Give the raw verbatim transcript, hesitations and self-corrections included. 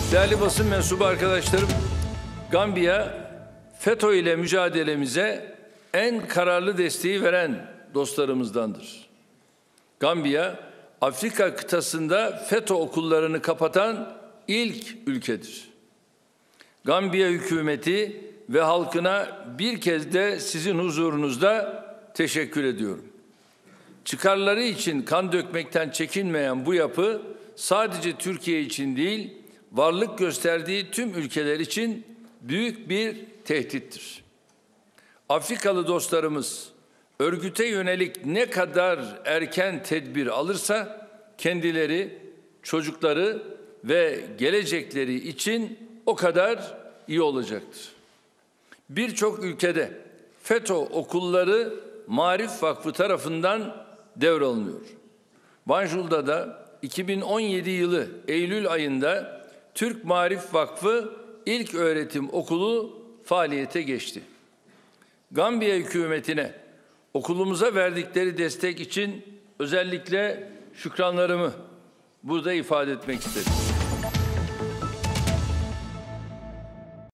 Değerli basın mensubu arkadaşlarım, Gambiya, FETÖ ile mücadelemize en kararlı desteği veren dostlarımızdandır. Gambiya, Afrika kıtasında FETÖ okullarını kapatan ilk ülkedir. Gambiya hükümeti ve halkına bir kez de sizin huzurunuzda teşekkür ediyorum. Çıkarları için kan dökmekten çekinmeyen bu yapı sadece Türkiye için değil, varlık gösterdiği tüm ülkeler için büyük bir tehdittir. Afrikalı dostlarımız örgüte yönelik ne kadar erken tedbir alırsa kendileri, çocukları ve gelecekleri için o kadar iyi olacaktır. Birçok ülkede FETÖ okulları Maarif Vakfı tarafından devralınıyor. Banjul'da da iki bin on yedi yılı Eylül ayında Türk Maarif Vakfı İlk Öğretim Okulu faaliyete geçti. Gambiya hükümetine okulumuza verdikleri destek için özellikle şükranlarımı burada ifade etmek istedim.